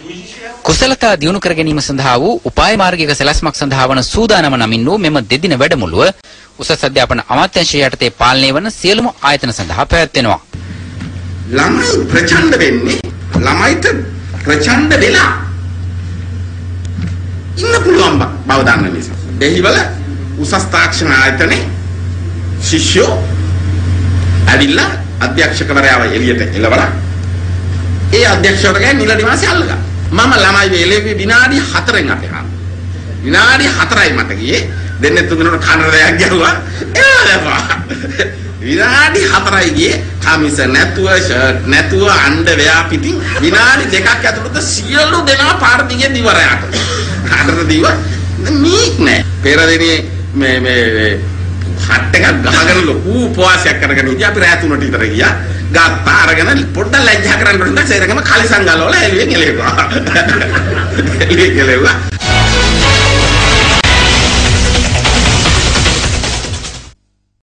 කුසලතා දියුණු කර ගැනීම සඳහා වූ උපාය මාර්ගික සැලැස්මක් සඳහා වන සූදානම නමින් වූ මෙම දෙදින වැඩමුළුව උසස් අධ්‍යාපන අමාත්‍යාංශය යටතේ පාලනය වන සියලුම ආයතන සඳහා පැවැත්වෙනවා. ළමයි ප්‍රචණ්ඩ වෙන්නේ ළමයිට ප්‍රචණ්ඩ වෙලා ඉන්න පුළුවන් බව දන්න නිසා. දෙහිවල උසස් තාක්ෂණ ආයතනයේ ශිෂ්‍යෝ ඇවිල්ලා අධ්‍යක්ෂකවරයාව එළියට එළවලා ඒ අධ්‍යක්ෂකවරයා නිල නිවාසය අල්ලගා. මම ළමයි වේලේ විනාඩි 4න් අතේ විනාඩි 4යි මට ගියේ දෙන්නේ තුන්දෙනාට කනර දෙයක් ගැහුවා එළවලා විනාඩි 4යි ගියේ කමිස නැතුව ෂර්ට් නැතුව අන්ඩර්වෙයා පිටින් විනාඩි 2ක් ඇතුළත සියලු දෙනා පාර දිගේ දිවරයට කාටද දිව මීක් නෑ පෙරදෙනියේ මේ හට් එකක් ගහගෙන ලොකු උපවාසයක් කරගෙන ඉතින් අපි රාත් 3ට විතර ගියා ගත්තා අරගෙන පොඩ්ඩක් ලැජ්ජා කරන්න ඕනේ නැත්නම් සේරගම කලිසම් ගලවලා එළුවෙන් එලෙව්වා එළුවෙන් එලෙව්වා